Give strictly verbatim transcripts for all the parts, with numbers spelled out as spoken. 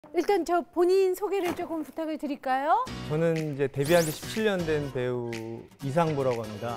일단 저 본인 소개를 조금 부탁을 드릴까요? 저는 이제 데뷔한 지 십칠 년 된 배우 이상보라고 합니다.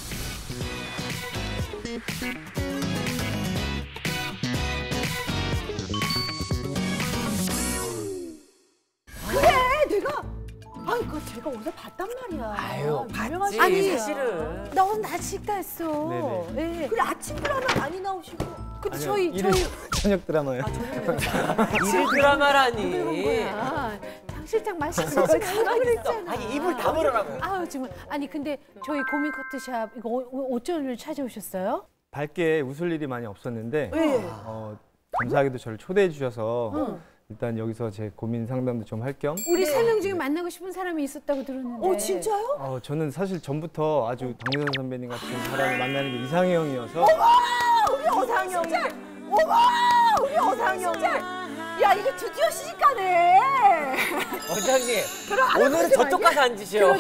그래, 내가 아, 이거 제가 어디서 봤단 말이야. 아유, 봤지. 아니, 사실은. 나 오늘 낮 식사했어. 네네. 네. 그래, 아침 드라마 많이 나오시고. 근데 아니요, 저희 일일 저희 저녁 드라마요. 아, 저녁 일일 드라마라니. 거야. 장 실장 말씀 좀 하라고 그랬잖아. 아니, 입을 다물어라고. 아유, 정말. 아니, 근데 저희 고민 커트샵 이거 어- 어쩐 찾아오셨어요? 밝게 웃을 일이 많이 없었는데 네. 어, 감사하게도 저를 초대해 주셔서 응. 일단 여기서 제 고민 상담도 좀 할 겸 우리 세 명 중에 만나고 싶은 사람이 있었다고 들었는데. 어, 진짜요? 어, 저는 사실 전부터 아주 강유선 선배님 같은 사람을 만나는 게 이상형이어서 우리 어상형이. 어머! 우리 어상형이. 야, 이거 드디어 시집가네. 원장님, 그럼 오늘은 저쪽 가서 앉으시오.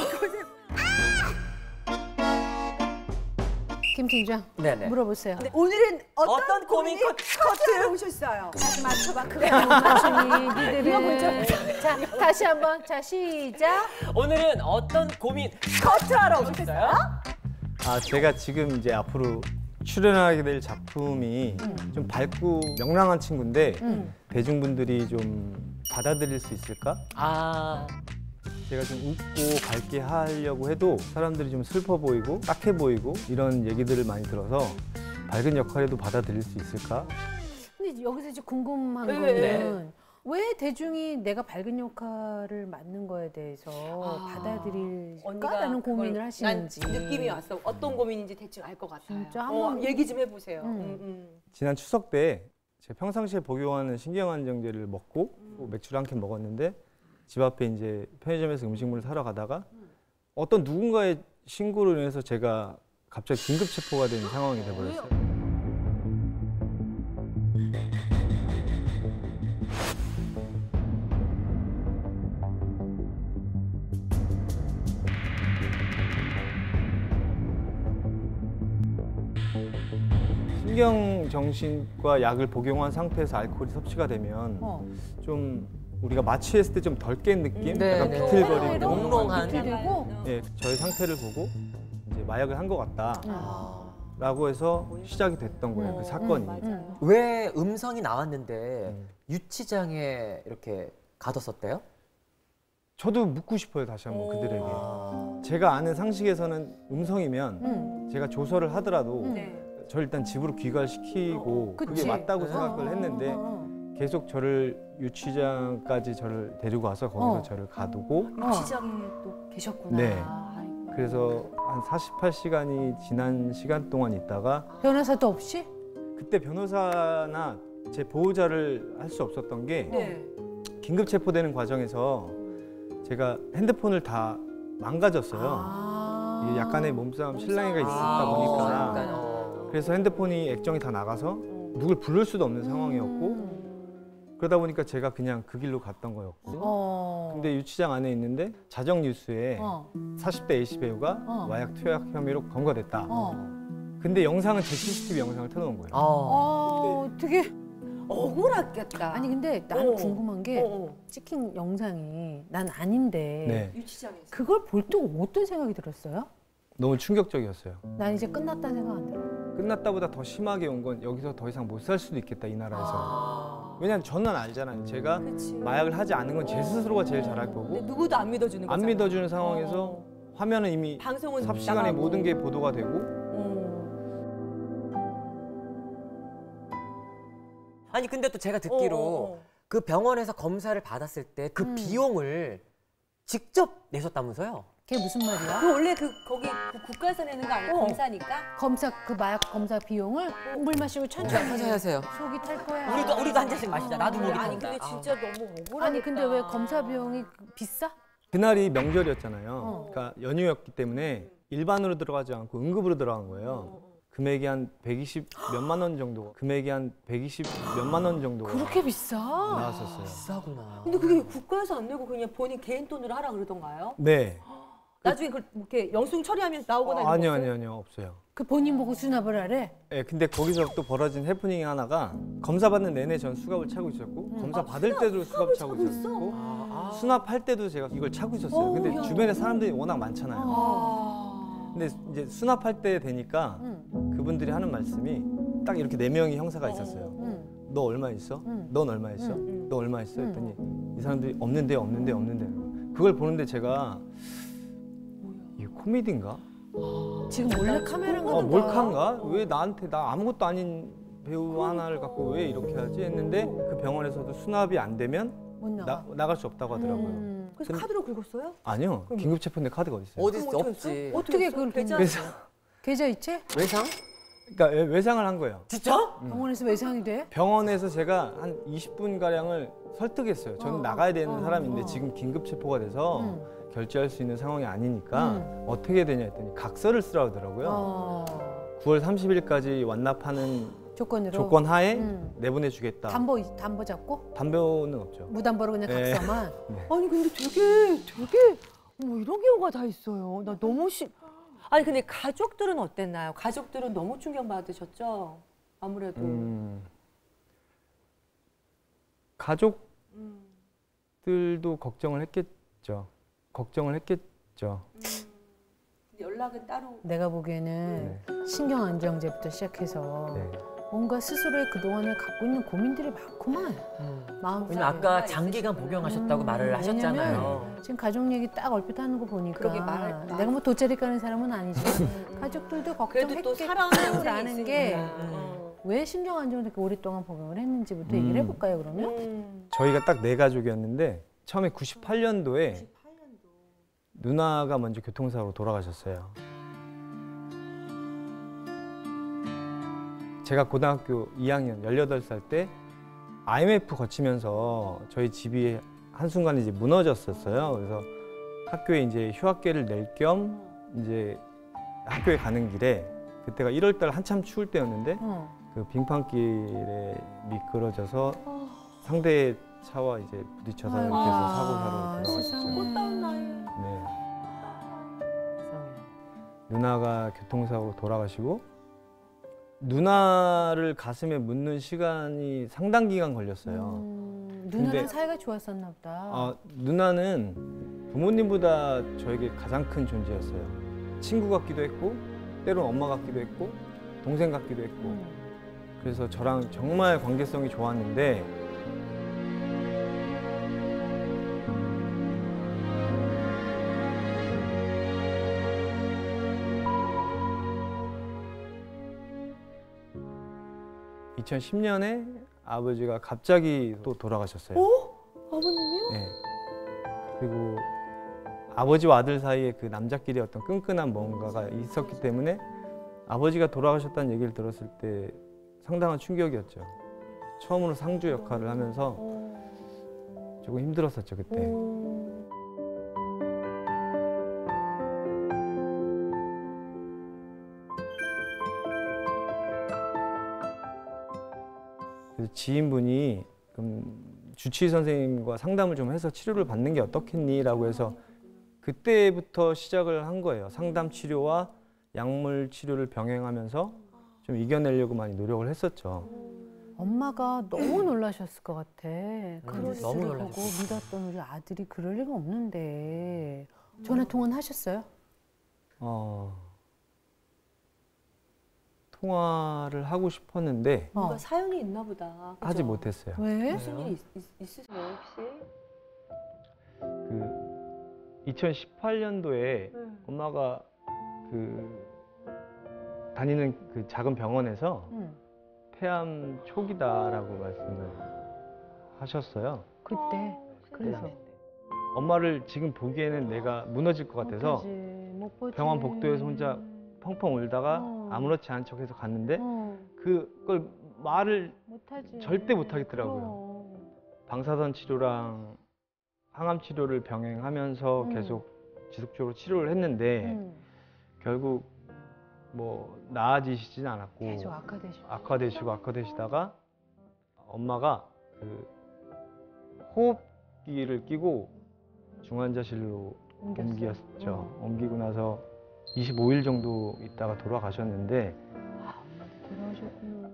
김 팀장 네네. 물어보세요. 네, 오늘은 어떤, 어떤 고민 고민이 커트- 커트에 오셨어요? 다시 맞춰봐. 그거 못 맞추니 니들은. 자, 다시 한번. 자, 시작. 오늘은 어떤 고민 커트하러 오셨어요? 아, 제가 지금 이제 앞으로 출연하게 될 작품이 좀 밝고 명랑한 친구인데 음. 대중분들이 좀 받아들일 수 있을까? 아, 제가 좀 웃고 밝게 하려고 해도 사람들이 좀 슬퍼 보이고 딱해 보이고 이런 얘기들을 많이 들어서 밝은 역할에도 받아들일 수 있을까? 근데 여기서 이제 궁금한 네. 거는 왜 대중이 내가 밝은 역할을 맡는 거에 대해서 아, 받아들일까라는 고민을 그걸 하시는지. 난 느낌이 왔어. 어떤 고민인지 대충 알 것 같아요. 진짜? 어, 한번 얘기 좀 해보세요. 음. 음, 음. 지난 추석 때 제가 평상시에 복용하는 신경안정제를 먹고 맥주를 한 캔 먹었는데 집 앞에 이제 편의점에서 음식물을 사러 가다가 어떤 누군가의 신고로 인해서 제가 갑자기 긴급 체포가 된 상황이 돼버렸어요. 신경정신과 약을 복용한 상태에서 알코올이 섭취가 되면 어. 좀 우리가 마취했을 때 좀 덜 깬 느낌? 네, 약간 네. 비틀거리고 몽롱한. 그리고 예, 저의 상태를 보고 이제 마약을 한 것 같다 아. 라고 해서 시작이 됐던 거예요, 그 사건이. 음. 왜 음성이 나왔는데 음. 유치장에 이렇게 가뒀었대요? 저도 묻고 싶어요, 다시 한번 그들에게. 아. 제가 아는 상식에서는 음성이면 음. 제가 조서를 하더라도 음. 네. 저를 일단 집으로 귀가시키고 그게 그치. 맞다고 네. 생각을 했는데 어, 어, 계속 저를 유치장까지 저를 데리고 와서 거기서 어. 저를 가두고 어. 유치장에 또 계셨구나. 네. 아이고. 그래서 한 사십팔 시간이 지난 시간 동안 있다가 변호사도 없이? 그때 변호사나 제 보호자를 할 수 없었던 게 네. 긴급 체포되는 과정에서 제가 핸드폰을 다 망가졌어요. 아. 이게 약간의 몸싸움 실랑이가 있었다 아, 보니까 약간, 어. 그래서 핸드폰이 액정이 다 나가서 누굴 부를 수도 없는 상황이었고 음. 그러다 보니까 제가 그냥 그 길로 갔던 거였고 어. 근데 유치장 안에 있는데 자정 뉴스에 어. 사십 대 A씨 배우가 어. 마약 투약 혐의로 검거됐다. 어. 근데 영상은 제 씨씨티비 영상을 틀어놓은 거예요. 어. 되게 억울했겠다. 아니 근데 난 어. 궁금한 게 어, 어. 찍힌 영상이 난 아닌데 네, 유치장에서. 그걸 볼 때 어떤 생각이 들었어요? 너무 충격적이었어요. 난 이제 끝났다는 생각 안 들어. 끝났다보다 더 심하게 온 건 여기서 더 이상 못 살 수도 있겠다, 이 나라에서. 아. 왜냐면 저는 알잖아요. 제가 그치. 마약을 하지 않은 건 제 스스로가 제일 잘할 근데 거고 누구도 안 믿어주는 거잖아. 안 믿어주는 상황에서 어. 화면은 이미 방송은 삽시간에 나가고. 모든 게 보도가 되고 어. 아니 근데 또 제가 듣기로 어, 어, 어. 그 병원에서 검사를 받았을 때 그 음. 비용을 직접 내셨다면서요? 그게 무슨 말이야? 그 원래 그 거기 그 국가에서 내는 거 아니야? 어. 검사니까. 검사 그 마약 검사 비용을 물 마시고 천천히 하세요, 하세요. 속이 탈 거야. 우리도 우리도 한 잔씩 마시자. 나도 목이 아니 탄다. 근데 진짜 너무 억울하다. 아니 근데 왜 검사 비용이 비싸? 그날이 명절이었잖아요. 어. 그러니까 연휴였기 때문에 일반으로 들어가지 않고 응급으로 들어간 거예요. 금액이 한 백이십 몇만 원 정도, 금액이 한 백이십 몇만 원 정도 그렇게 비싸? 나왔었어요. 비싸구나. 근데 그게 국가에서 안 내고 그냥 본인 개인 돈으로 하라 그러던가요? 네. 나중에 그 이렇게 영수증 처리하면 나오거나 이런 거 아니요, 없어요? 아니요, 아니요, 없어요. 그 본인 보고 수납을 하래? 예, 근데 거기서 또 벌어진 해프닝이 하나가 검사 받는 내내 전 수갑을 차고 있었고 검사 받을 때도 수갑 차고 있었고 아, 수납할 때도 제가 이걸 차고 있었어요. 근데 주변에 사람들이 워낙 많잖아요. 아. 근데 이제 수납할 때 되니까 응. 그분들이 하는 말씀이 딱 이렇게 네 명이 형사가 있었어요. 응. 너 얼마 있어? 응. 넌 얼마 있어? 응. 너 얼마 있어? 했더니 이 사람들이 없는데 없는데 없는데 그걸 보는데 제가 이게 코미디인가? 지금 몰래 카메라인가 어, 보다. 몰카인가? 왜 나한테 나 아무것도 아닌 배우 하나를 갖고 왜 이렇게 하지 했는데 그 병원에서도 수납이 안 되면 못 나가. 나, 나갈 수 없다고 하더라고요. 음. 그래서 근데- 카드로 긁었어요? 아니요. 긴급 체포인데 카드가 어디 있어요? 어디 그럼 있어? 어떻게 없지. 했어? 어떻게 했어? 그걸 계좌- 그래서 계좌 있지? 외상? 그러니까 외- 외상을 한 거예요. 진짜? 병원에서 외상이 돼? 병원에서 제가 한 이십 분 가량을 설득했어요. 저는 어, 나가야 되는 어, 사람인데 어. 지금 긴급 체포가 돼서 응. 결제할 수 있는 상황이 아니니까 음. 어떻게 되냐 했더니 각서를 쓰라 하더라고요. 어. 구월 삼십일까지 완납하는 조건으로. 조건 하에 음. 내보내주겠다. 담보 담보 잡고 담보는 없죠. 무담보로 그냥 네. 각서만. 아니 근데 되게 되게 뭐 이런 경우가 다 있어요. 나 너무 시. 아니 근데 가족들은 어땠나요? 가족들은 너무 충격 받으셨죠? 아무래도. 음, 가족들도 걱정을 했겠죠. 걱정을 했겠죠. 연락은 따로. 내가 보기에는 네. 신경 안정제부터 시작해서 네. 뭔가 스스로의 그동안에 갖고 있는 고민들이 많구만. 음. 마음속에. 왜냐면 아까 장기간 복용하셨다고 음, 말을 하셨잖아요. 지금 가족 얘기 딱 얼핏 하는 거 보니까 그러게 말- 말- 내가 뭐 돗자리 까는 사람은 아니지만 음. 가족들도 그래도 또 살아오는 걱정했겠다라는 인생이 게 있으니까. 왜 신경 안정을 그렇게 오랫동안 복용을 했는지부터 음. 얘기를 해볼까요 그러면? 음. 저희가 딱 네 가족이었는데 처음에 구십팔 년도에 누나가 먼저 교통사고로 돌아가셨어요. 제가 고등학교 이 학년 열여덟 살 때 아이엠에프 거치면서 저희 집이 한순간에 이제 무너졌었어요. 그래서 학교에 이제 휴학계를 낼 겸 이제 학교에 가는 길에 그때가 일월 달 한참 추울 때였는데 어. 그 빙판길에 미끄러져서 상대 차와 이제 부딪혀서 이렇게 해서 아, 사고 사로 세상에. 돌아가셨죠. 꽃다운 나이. 네. 세상에. 누나가 교통사고로 돌아가시고 누나를 가슴에 묻는 시간이 상당 기간 걸렸어요. 음, 누나랑 근데- 사이가 좋았었나 보다. 아, 누나는 부모님보다 저에게 가장 큰 존재였어요. 친구 같기도 했고 때론 엄마 같기도 했고 동생 같기도 했고 음. 그래서 저랑 정말 관계성이 좋았는데 이천십 년에 아버지가 갑자기 또 돌아가셨어요. 아버님이요? 네. 그리고 아버지와 아들 사이에 그 남자끼리 어떤 끈끈한 뭔가가 있었기 때문에 아버지가 돌아가셨다는 얘기를 들었을 때 상당한 충격이었죠. 처음으로 상주 역할을 하면서 조금 힘들었었죠, 그때. 음. 그래서 지인분이 그럼 주치의 선생님과 상담을 좀 해서 치료를 받는 게 어떻겠니라고 해서 그때부터 시작을 한 거예요. 상담 치료와 약물 치료를 병행하면서 좀 이겨내려고 많이 노력을 했었죠. 엄마가 너무 놀라셨을 것 같아. 그 너무 뉴스를 보고 놀라셨어요. 믿었던 우리 아들이 그럴 리가 없는데. 전화 통화는 하셨어요? 어, 통화를 하고 싶었는데 뭔가 어. 사연이 있나 보다. 그죠? 하지 못했어요. 왜? 무슨 일이 있, 있, 있으세요 혹시? 그 이천십팔 년도에 네. 엄마가 그 다니는 그 작은 병원에서 응. 폐암 초기다라고 말씀을 하셨어요. 그때. 그래서. 엄마를 지금 보기에는 내가 무너질 것 같아서 못 보지, 못 보지. 병원 복도에서 혼자 펑펑 울다가 어. 아무렇지 않은 척해서 갔는데 어, 그걸 말을 못하지. 절대 못하겠더라고요. 그럼. 방사선 치료랑 항암 치료를 병행하면서 음. 계속 지속적으로 치료를 했는데 응. 결국 뭐 나아지시진 않았고 계속 악화되시고. 악화되시고 악화되시다가 엄마가 그 호흡기를 끼고 중환자실로 옮겼어요. 옮겼죠. 옮기고 나서 이십오 일 정도 있다가 돌아가셨는데 그러셨구나.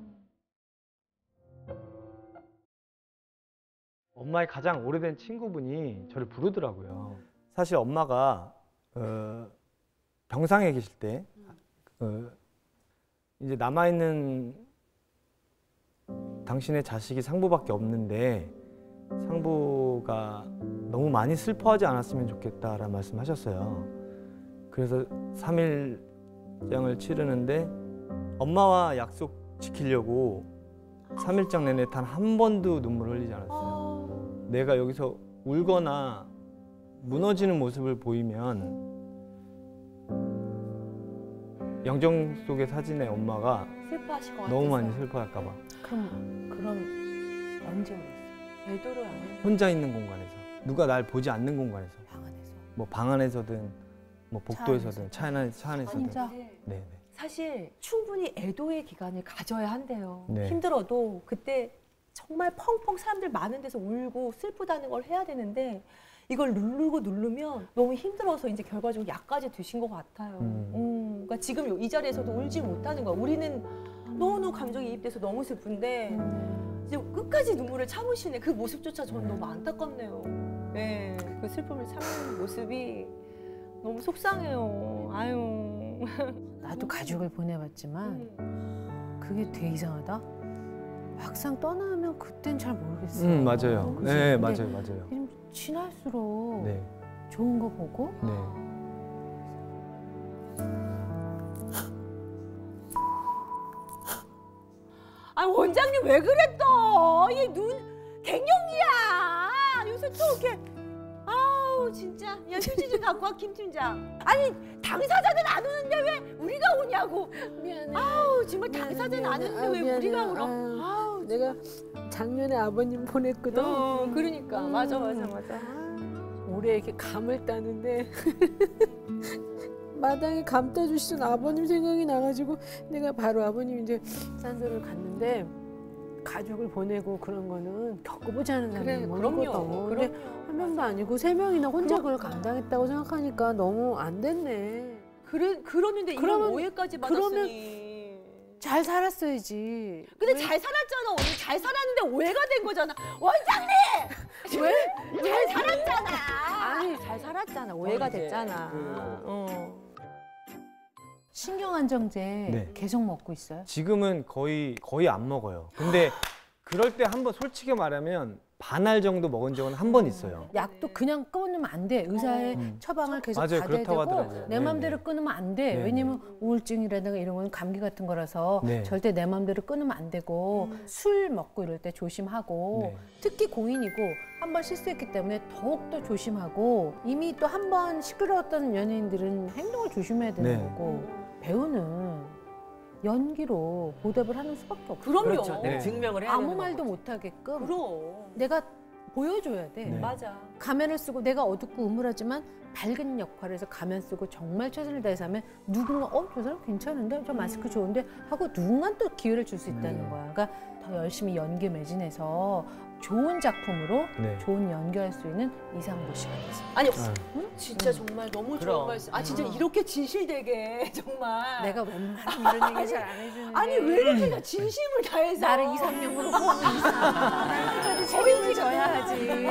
엄마의 가장 오래된 친구분이 저를 부르더라고요. 사실 엄마가 어, 병상에 계실 때 어, 이제 남아있는 당신의 자식이 상부밖에 없는데 상부가 너무 많이 슬퍼하지 않았으면 좋겠다라는 말씀하셨어요. 그래서 삼 일장을 치르는데 엄마와 약속 지키려고 삼 일장 내내 단 한 번도 눈물을 흘리지 않았어요. 내가 여기서 울거나 무너지는 모습을 보이면 영정 속의 사진의 엄마가 슬퍼하실 것 같아서. 너무 많이 슬퍼할까 봐. 그럼 그럼 언제 울었어요? 애도를 안 해. 혼자 있는 공간에서 누가 날 보지 않는 공간에서 방 안에서. 뭐 방 안에서든 뭐 복도에서든 차, 안에, 차 안에서든 혼자. 네, 네. 사실 충분히 애도의 기간을 가져야 한대요. 네. 힘들어도 그때 정말 펑펑 사람들 많은 데서 울고 슬프다는 걸 해야 되는데 이걸 누르고 누르면 너무 힘들어서 이제 결과적으로 약까지 드신 것 같아요. 음. 음, 그러니까 지금 이 자리에서도 울지 못하는 거야. 우리는 너무너무 감정이 입돼서 너무 슬픈데 음. 이제 끝까지 눈물을 참으시네. 그 모습조차 저는 네. 너무 안타깝네요. 네, 그 슬픔을 참는 모습이 너무 속상해요. 아유. 나도 가족을 보내봤지만 음. 그게 되게 이상하다. 막상 떠나면 그땐 잘 모르겠어요. 음 맞아요. 그치? 네 근데 맞아요 맞아요. 좀 지날수록 네 좋은 거 보고 네. 아 원장님 왜 그래 또? 얘 눈 갱년기야. 요새 또 이렇게 아우 진짜. 야 휴지 좀 갖고 와 김 팀장. 아니 당사자는 안 오는데 왜 우리가 오냐고. 미안해. 아우 정말 당사자는 안 미안해. 오는데 아유, 왜 미안해. 우리가 울어? 아유, 아우 내가 작년에 아버님 보냈거든. 어, 그러니까 맞아 맞아 맞아. 올해 이렇게 감을 따는데 마당에 감 따주시던 아버님 생각이 나가지고 내가 바로 아버님 이제 산소를 갔는데 가족을 보내고 그런 거는 겪어보지 않은 그래 사람이 그럼요. 모르거든. 근데 그럼요. 한 명도 아니고 세 명이나 혼자 그걸 감당했다고 생각하니까 너무 안 됐네. 그래 그러는데 이런 그러면- 오해까지 그러면- 받았으니. 잘 살았어야지. 근데 잘 살았잖아. 언니 잘 살았는데 오해가 된 거잖아. 원장님! 왜? 잘 살았잖아. 아니 잘 살았잖아. 오해가 이제 됐잖아. 그- 어. 신경안정제 네. 계속 먹고 있어요? 지금은 거의 거의 안 먹어요. 근데 그럴 때 한번 솔직히 말하면 반알 정도 먹은 적은 한 번 있어요. 약도 그냥 끊으면 안 돼. 의사의 음. 처방을 계속 맞아요. 받아야 그렇다고 되고 하더라고요. 내 네네. 맘대로 끊으면 안 돼. 네네. 왜냐면 우울증이라든가 이런 건 감기 같은 거라서 네. 절대 내 맘대로 끊으면 안 되고 술 먹고 이럴 때 조심하고 네. 특히 공인이고 한 번 실수했기 때문에 더욱더 조심하고 이미 또 한 번 시끄러웠던 연예인들은 행동을 조심해야 되는 네. 거고 배우는 연기로 보답을 하는 수밖에 없어. 그럼요. 그렇죠. 네. 증명을 해야 아무 되는 말도 거죠. 못하게끔 그럼. 내가 보여줘야 돼. 네. 맞아. 가면을 쓰고 내가 어둡고 음울하지만 밝은 역할에서 가면 쓰고 정말 최선을 다해서 하면 누군가 어? 저 사람 괜찮은데? 저 마스크 좋은데? 하고 누군가 또 기회를 줄 수 있다는 네. 거야. 그러니까 더 열심히 연기에 매진해서 좋은 작품으로 네. 좋은 연기할 수 있는 이상도 씨가 됐어요. 아니 아, 진짜 정말 너무 좋은 그럼. 말씀. 아 진짜 이렇게 진실되게 정말. 내가 웬만하면 이런 얘기 잘 안 해주는데 아니 왜 이렇게 다 진심을 다해서 나를 이상형으로 보고 있어. 책임을 져야지.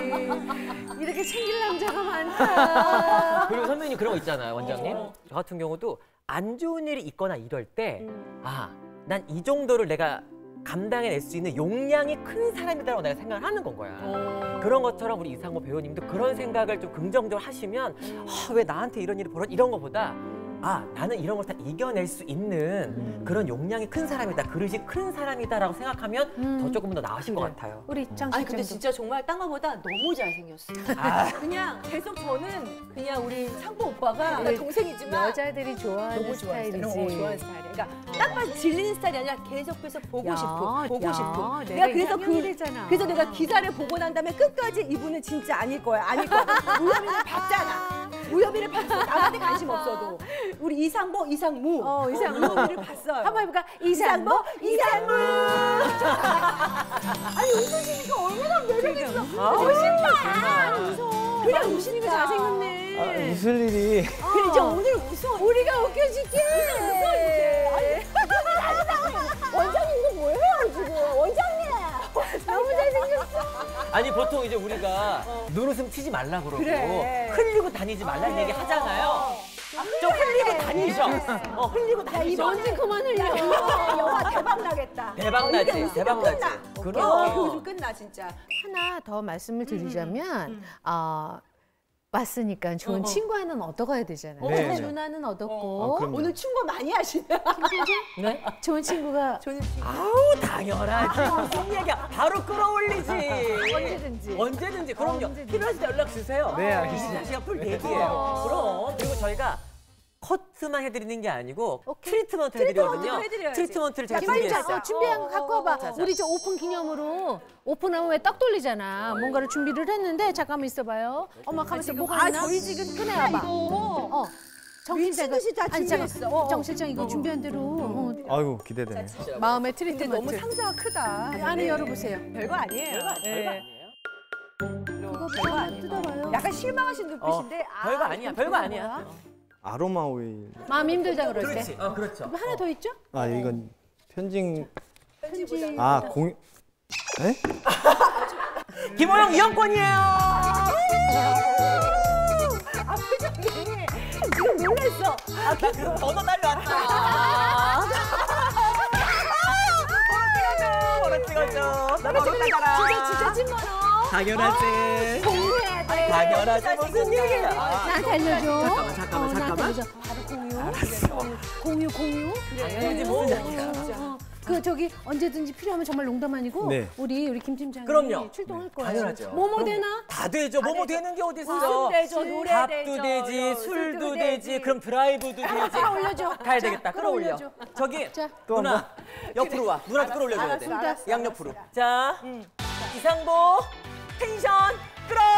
이렇게 챙길 남자가 많다. 그리고 선배님 그런 거 있잖아요, 원장님. 어. 저 같은 경우도 안 좋은 일이 있거나 이럴 때, 음. 아, 난 이 정도를 내가 감당해낼 수 있는 용량이 큰 사람이다라고 내가 생각을 하는 건 거야. 어. 그런 것처럼 우리 이상호 배우님도 그런 생각을 좀 긍정적으로 하시면 아, 왜 나한테 이런 일이 벌어져 이런 거보다 아 나는 이런 걸 다 이겨낼 수 있는 음. 그런 용량이 큰 사람이다, 그릇이 큰 사람이다라고 생각하면 음. 더 조금 더 나으신 것 같아요. 우리 짱 아니 근데 실장도 진짜 정말 딴 거보다 너무 잘생겼어요. 아, 그냥 계속 저는 그냥 우리 상보 오빠가 우리 동생이지만 여자들이 좋아하는 너무 좋아하는 스타일이지. 스타일. 어, 좋아하는 스타일이야. 그러니까 딱 봐도 질리는 스타일이 아니라 계속해서 보고 야, 싶고 보고 야, 싶고. 내가 그래서 그 이상형이래잖아. 그래서 내가 기사를 보고 난 다음에 끝까지 이분은 진짜 아닐 거야. 아닐 거야. 무협이를 봤잖아. 무협이를 봤어. 나한테 관심 없어도. 우리 이상보, 이상무. 어, 이상무. 무협이를 봤어요. 한번 해볼까? 이상보, 이상무. 아니 웃으시니까 얼마나 매력 있어. 아, 멋있다. 웃어. 그냥 웃으니까 잘생겼네. 아, 웃을 일이. 그래, 이제 오늘 웃어. 우리가 웃겨줄게. 웃어, 이제. 아니, 원장님 이거 뭐예요, 지금? 원장님! 너무 잘생겼어. 아니 보통 이제 우리가 눈웃음 치지 말라 그러고 그래. 흘리고 다니지 말라는 얘기 하잖아요. 좀 흘리고 다니셔. 어, 흘리고 다니셔. 먼지 그만 흘려. 영화 대박 나겠다. 대박 나지, 대박 나지. 어, 그럼. 요즘 끝나, 진짜. 하나 더 말씀을 드리자면 음. 어, 왔으니까 좋은 어, 어. 친구 하나는 얻어가야 되잖아요. 네. 근데 누나는 얻었고 아, 그럼요. 오늘 충고 많이 하시네. 네? 좋은 친구가 저는 아우 당연하지. 무슨 얘기야. 바로 끌어올리지. 언제든지. 언제든지. 그럼요. 언제든지. 필요하실 때 연락 주세요. 네, 알겠습니다. 시간 풀 대기예요. 그럼. 그리고 저희가 커트만 해드리는 게 아니고 오케이. 트리트먼트 해드리거든요. 트리트먼트도 해드려야지. 트리트먼트를 제가 야, 빨리 준비했어요. 자, 어, 준비한 거 갖고 와봐. 자, 자. 우리 저 오픈 기념으로 오픈하면 왜 떡 돌리잖아. 뭔가를 준비를 했는데 잠깐만 있어봐요. 엄마 가면서 뭐가 아, 있나? 저희 지금 꺼내와봐. 이거. 어. 정 실장 미친 듯이 다 아니 잠깐. 준비했어. 어. 정 실장 이거 준비한 대로 어, 아이고 기대되네. 마음의 근데 트리트먼트. 너무 상자가 크다. 안에 열어보세요. 별거 아니에요. 별거, 별거 네. 아니에요. 그거 별거 한번 아니에요. 뜯어봐요. 약간 실망하신 눈빛인데. 어, 아, 별거 아니야. 이건 별거 별거 아니야. 뭐야? 아로마 오일. 마음 힘들다 그럴 때. 그렇지. 어, 그렇죠. 하나 더 있죠? 아 이건 편징. 편지. 아 공. 에? 김호영 이용권이에요. 아, 표정이. 지금 놀랬어. 아, 그 번호 달려왔다. 번호 찍어줘. 나 번호 따가라. 진짜, 진짜 찐번호. 당연하지. 공유해야 돼. 당연하지. 무슨 얘기야. 나한테 알려줘. 잠깐만, 잠깐만, 어, 나한테 잠깐만. 알려줘. 바로 공유. 공유, 공유. 당연하지. 어, 무슨 어, 얘기야. 어. 그 저기 언제든지 필요하면 정말 농담 아니고 네. 우리 우리 김 팀장이 그럼요. 출동할 거예요. 당연하죠. 뭐뭐 그럼 되나? 다 되죠. 뭐뭐 되는 게 어디 무슨 있어. 되죠, 노래 밥도 되죠, 되지, 술도 술도 되지. 되지, 그럼 드라이브도 되지. 끌어올려줘. 가야 자, 되겠다. 끌어올려. 끌어올려줘. 저기 자. 누나 옆으로 와. 누나 끌어올려줘야 돼. 알았습니다. 양옆으로. 자, 이상보 텐션 끌어.